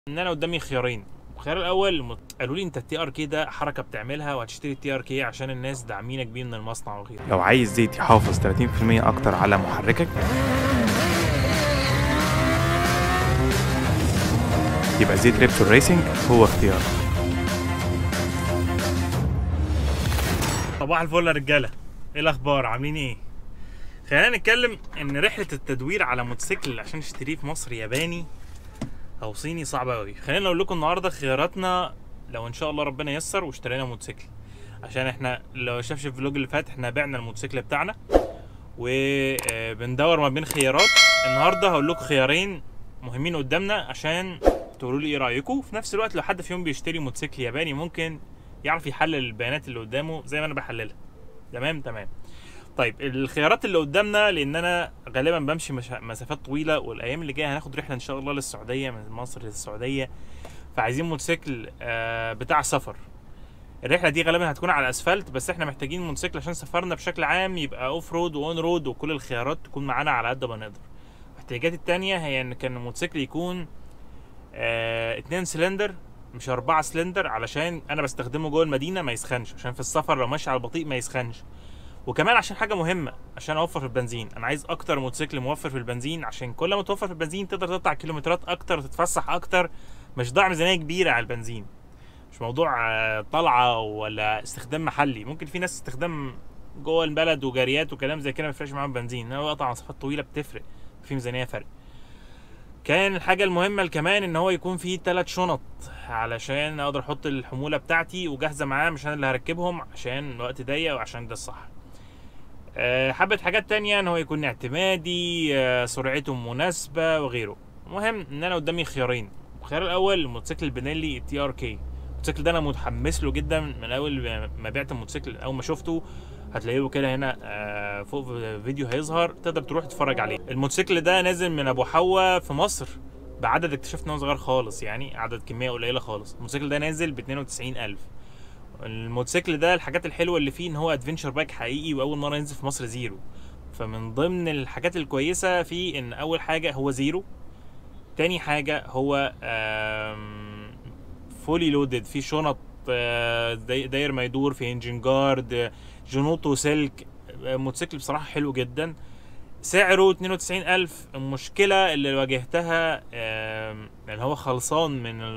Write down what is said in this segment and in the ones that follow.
ان انا قدامي خيارين. الخيار الاول قالوا لي انت التي ار كي ده حركه بتعملها وهتشتري التي ار كي عشان الناس داعمينك بيه من المصنع وغيره. لو عايز زيت يحافظ 30% اكتر على محركك يبقى زيت ريبسول ريسنج هو اختيارك. صباح الفل يا رجاله، ايه الاخبار؟ عاملين ايه؟ خلينا نتكلم ان رحله التدوير على موتوسيكل عشان تشتريه في مصر ياباني او صيني صعبه قوي. خلينا اقول لكم النهارده خياراتنا لو ان شاء الله ربنا ييسر واشترينا موتوسيكل، عشان احنا لو شافش الفلوج اللي فات احنا بعنا الموتوسيكل بتاعنا وبندور ما بين خيارات. النهارده هقول لكم خيارين مهمين قدامنا عشان تقولوا لي ايه رايكم. في نفس الوقت لو حد فيهم بيشتري موتوسيكل ياباني ممكن يعرف يحلل البيانات اللي قدامه زي ما انا بحللها. تمام. طيب الخيارات اللي قدامنا، لان انا غالبا بمشي مسافات طويله، والايام اللي جايه هناخد رحله ان شاء الله للسعوديه، من مصر للسعوديه، فعايزين موتوسيكل بتاع سفر. الرحله دي غالبا هتكون على الاسفلت، بس احنا محتاجين موتوسيكل عشان سفرنا بشكل عام يبقى اوف رود واون رود وكل الخيارات تكون معانا على قد ما نقدر. الاحتياجات التانية هي ان كان الموتوسيكل يكون 2 سلندر مش 4 سلندر، علشان انا بستخدمه جوه المدينه ما يسخنش، عشان في السفر لو ماشي على البطيء ما يسخنش. وكمان عشان حاجه مهمه، عشان اوفر في البنزين. انا عايز اكتر موتوسيكل موفر في البنزين، عشان كل ما توفر في البنزين تقدر تقطع كيلومترات اكتر وتتفسح اكتر، مش ضاع ميزانيه كبيره على البنزين. مش موضوع طلعه ولا استخدام محلي. ممكن في ناس استخدام جوه البلد وجريات وكلام زي كده ما يفرقش معاهم بنزين، انما قطع مسافات طويله بتفرق، في ميزانيه فرق. كان الحاجه المهمه كمان ان هو يكون فيه 3 شنط علشان اقدر احط الحموله بتاعتي وجاهزه معاه، مش انا اللي هركبهم عشان الوقت ضيق وعشان ده الصح. حبة حاجات تانية ان هو يكون اعتمادي، سرعته مناسبة وغيره. المهم ان انا قدامي خيارين. الخيار الاول الموتوسيكل البنيلي تي ار كي. الموتوسيكل ده انا متحمس له جدا من اول ما بعت الموتوسيكل. اول ما شفته هتلاقيه كده هنا فوق في فيديو هيظهر، تقدر تروح تتفرج عليه. الموتوسيكل ده نازل من ابو حوا في مصر بعدد اكتشفت ان هو صغير خالص، يعني عدد كمية قليلة خالص. الموتوسيكل ده نازل ب 92,000. الموتوسيكل ده الحاجات الحلوه اللي فيه ان هو ادفنتشر بايك حقيقي، واول مره ينزل في مصر زيرو. فمن ضمن الحاجات الكويسه فيه ان اول حاجه هو زيرو، تاني حاجه هو فولي لودد، في شنط داير ما يدور، في انجن جارد، جنوطه سلك. موتوسيكل بصراحه حلو جدا. سعره 92,000. المشكله اللي واجهتها ان هو خلصان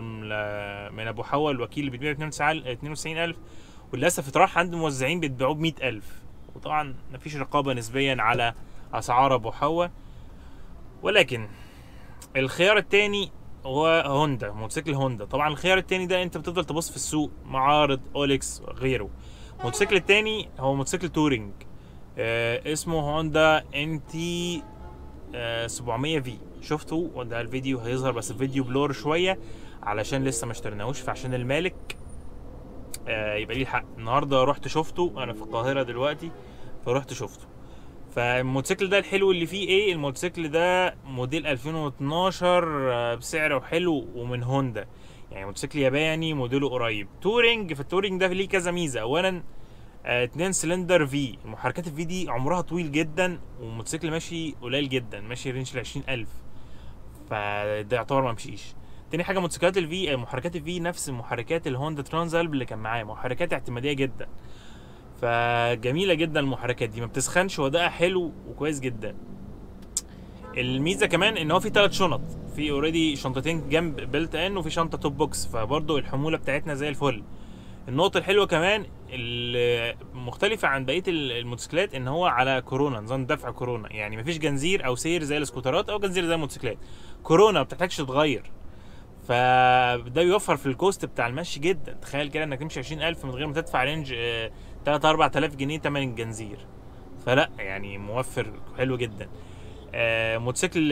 من ابو حوا الوكيل اللي بيبيع 92,000، وللاسف اتراح عند موزعين بيتباعوه ب 100,000. وطبعا مفيش رقابه نسبيا على اسعار ابو حوا. ولكن الخيار التاني هو هوندا، موتوسيكل هوندا. طبعا الخيار التاني ده انت بتفضل تبص في السوق، معارض اوليكس غيره. الموتوسيكل التاني هو موتوسيكل تورينج، اسمه هوندا ان تي 700 في. شفتوا وده الفيديو هيظهر، بس الفيديو بلور شويه علشان لسه ما اشتريناهوش، فعشان المالك يبقى ليه الحق. النهارده رحت شفته، انا في القاهره دلوقتي فرحت شفته. فالموتوسيكل ده الحلو اللي فيه ايه؟ الموتوسيكل ده موديل 2012 بسعره حلو ومن هوندا، يعني موتوسيكل ياباني موديله قريب تورينج. فالتورينج ده ليه كذا ميزه. اولا 2 سلندر في. المحركات الفي دي عمرها طويل جدا، والموتوسيكل ماشي قليل جدا، ماشي رينج ل 20,000، فده يعتبر ما مشيش. تاني حاجه موتوسيكلات الفي، محركات الفي نفس محركات الهوندا ترانزالب اللي كان معاه، محركات اعتماديه جدا، فجميله جدا. المحركات دي ما بتسخنش، وادائها حلو وكويس جدا. الميزه كمان ان هو في 3 شنط، في اوريدي شنطتين جنب بيلت ان، وفي شنطه توب بوكس، فبرضه الحموله بتاعتنا زي الفل. النقطة الحلوة كمان المختلفة عن بقية الموتوسيكلات ان هو على كورونا، نظام دفع كورونا، يعني مفيش جنزير او سير زي السكوترات او جنزير زي الموتوسيكلات. كورونا ما بتحتاجش تتغير، فده بيوفر في الكوست بتاع المشي جدا. تخيل كده انك تمشي 20,000 من غير ما تدفع رينج 3-4,000 جنيه تمن الجنزير، فلا يعني موفر حلو جدا. موتوسيكل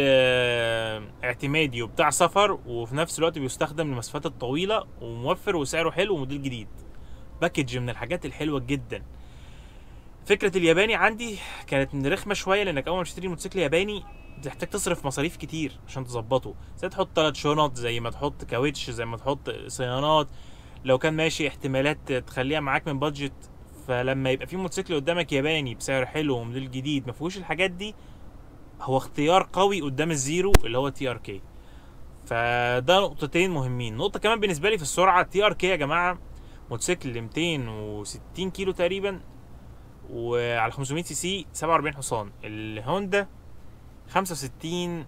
اعتمادي وبتاع سفر، وفي نفس الوقت بيستخدم للمسافات الطويله، وموفر وسعره حلو وموديل جديد. باكج من الحاجات الحلوه جدا. فكره الياباني عندي كانت رخمه شويه، لانك اول ما تشتري موتوسيكل ياباني تحتاج تصرف مصاريف كتير عشان تظبطه، زي تحط 3 شنط، زي ما تحط كاوتش، زي ما تحط صيانات، لو كان ماشي احتمالات تخليها معاك من بادجت. فلما يبقى في موتوسيكل قدامك ياباني بسعر حلو وموديل جديد ما فيهوش الحاجات دي، هو اختيار قوي قدام الزيرو اللي هو تي ار كي. فده نقطتين مهمين. نقطه كمان بالنسبه لي في السرعه، تي ار كي يا جماعه موتوسيكل 260 كيلو تقريبا، وعلى 500 سي سي 47 حصان. الهوندا 65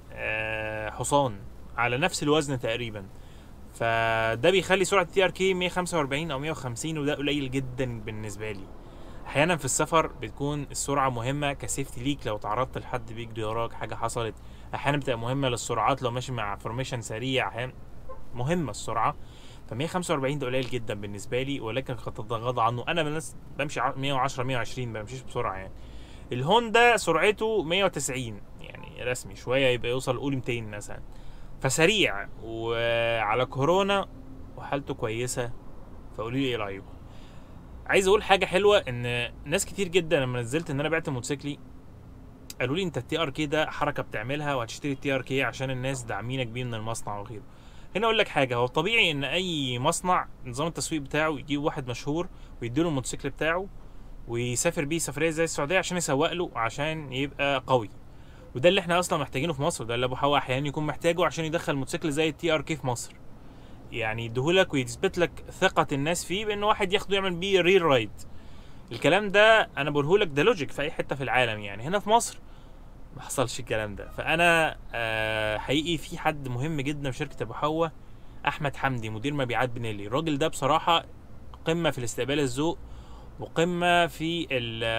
حصان على نفس الوزن تقريبا، فده بيخلي سرعه تي ار كي 145 او 150، وده قليل جدا بالنسبه لي. احيانا في السفر بتكون السرعه مهمه كسيفتي ليك، لو تعرضت لحد بيجري وراك حاجه حصلت. احيانا بتبقى مهمه للسرعات لو ماشي مع فورميشن سريع، احيانا مهمه السرعه. ف 145 ده قليل جدا بالنسبه لي، ولكن قد تتغاضى عنه. انا من الناس بمشي 110 120، ما بمشيش بسرعه يعني. الهوندا سرعته 190 يعني رسمي شويه، يبقى يوصل قول 200 مثلا، فسريع وعلى كورونا وحالته كويسه. فقولوا لي ايه رايكم. عايز اقول حاجه حلوه، ان ناس كتير جدا لما نزلت ان انا بعت موتوسيكلي قالوا لي انت التي ار كي ده حركه بتعملها، وهتشتري التي ار كي عشان الناس داعمينك بيه من المصنع وغيره. هنا اقول لك حاجه، هو طبيعي ان اي مصنع نظام التسويق بتاعه يجيب واحد مشهور ويديله الموتوسيكل بتاعه ويسافر بيه سفريه زي السعوديه عشان يسوق له عشان يبقى قوي. وده اللي احنا اصلا محتاجينه في مصر، ده اللي ابو حوا احيانا يكون محتاجه عشان يدخل موتوسيكل زي التي ار كي في مصر. يعني يديهولك ويثبت لك ثقه الناس فيه، بان واحد ياخده يعمل بيه ريل رايد. الكلام ده انا بقولهولك ده لوجيك في اي حته في العالم، يعني هنا في مصر ما حصلش الكلام ده. فانا حقيقي في حد مهم جدا في شركه ابو حوا، احمد حمدي مدير مبيعات بنيلي. الراجل ده بصراحه قمه في الاستقبال الذوق، وقمه في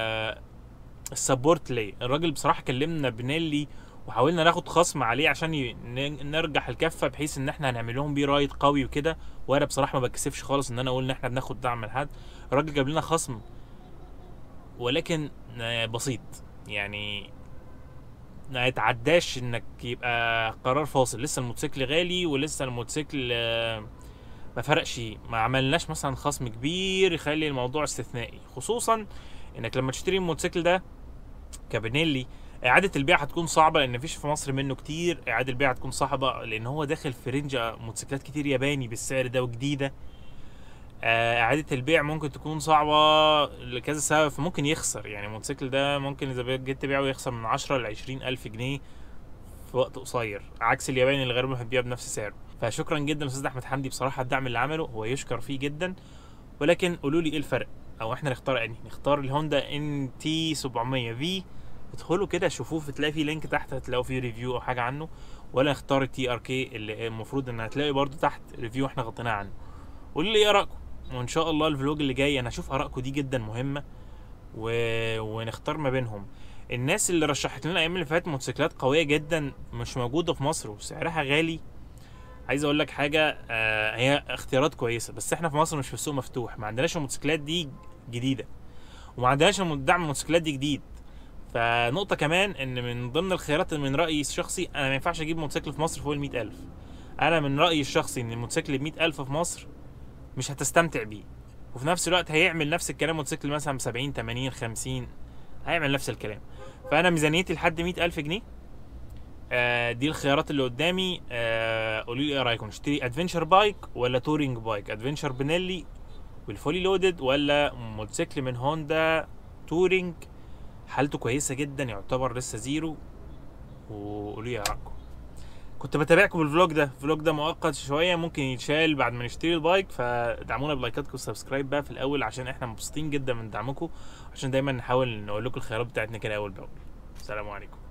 السبورت ليه. الراجل بصراحه كلمنا بنيلي وحاولنا ناخد خصم عليه عشان نرجح الكفه، بحيث ان احنا هنعمل لهم بيه رايد قوي وكده. وانا بصراحه ما بتكسفش خالص ان انا اقول ان احنا بناخد دعم من حد. الراجل جاب لنا خصم ولكن بسيط، يعني ما يتعداش انك يبقى قرار فاصل. لسه الموتوسيكل غالي، ولسه الموتوسيكل ما فرقش، ما عملناش مثلا خصم كبير يخلي الموضوع استثنائي. خصوصا انك لما تشتري الموتوسيكل ده كابينيلي، اعاده البيع هتكون صعبه لان مفيش في مصر منه كتير. اعاده البيع هتكون صعبه لان هو داخل في رينج موتوسيكلات كتير ياباني بالسعر ده وجديده. اعاده البيع ممكن تكون صعبه لكذا سبب، فممكن يخسر. يعني الموتوسيكل ده ممكن اذا جيت تبيعه يخسر من 10 ل 20 الف جنيه في وقت قصير، عكس الياباني اللي غالبا هتبيعه بنفس سعره. فشكرا جدا استاذ احمد حمدي بصراحه، الدعم اللي عمله هو يشكر فيه جدا. ولكن قولوا لي ايه الفرق، او احنا نختار انهي؟ نختار الهوندا ان تي 700 في، ادخلوا كده شوفوه، تلاقي فيه لينك تحت هتلاقوا فيه ريفيو او حاجه عنه، ولا نختار التي ار كي اللي المفروض ان هتلاقي برضو تحت ريفيو احنا غطيناه عنه. قولوا لي ايه رايكم، وان شاء الله الفلوج اللي جاي انا هشوف ارائكم دي جدا مهمه ونختار ما بينهم. الناس اللي رشحت لنا الايام اللي فاتت موتوسيكلات قويه جدا مش موجوده في مصر وسعرها غالي، عايز اقول لك حاجه، هي اختيارات كويسه، بس احنا في مصر مش في السوق مفتوح، ما عندناش الموتوسيكلات دي جديده، وما عندناش دعم الموتوسيكلات دي جديد. فنقطه كمان ان من ضمن الخيارات من رايي الشخصي، انا ما ينفعش اجيب موتوسيكل في مصر فوق ال 100,000. انا من رايي الشخصي ان الموتوسيكل ب 100,000 في مصر مش هتستمتع بيه، وفي نفس الوقت هيعمل نفس الكلام موتوسيكل مثلا ب 70 80 50 هيعمل نفس الكلام. فانا ميزانيتي لحد 100,000 جنيه. دي الخيارات اللي قدامي. قولوا لي ايه رايكم، نشتري ادفنشر بايك ولا تورينج بايك؟ ادفنشر بنيلي والفولي لودد، ولا موتوسيكل من هوندا تورينج حالته كويسه جدا يعتبر لسه زيرو؟ وقولوا لي ايه رايكم. كنت بتابعكم بالفلوج ده، الفلوج ده مؤقت شويه، ممكن يتشال بعد ما نشتري البايك، فدعمونا بلايكاتكم وسبسكرايب بقى في الاول عشان احنا مبسوطين جدا من دعمكم، عشان دايما نحاول نقول لكم الخيارات بتاعتنا كده اول باول. السلام عليكم.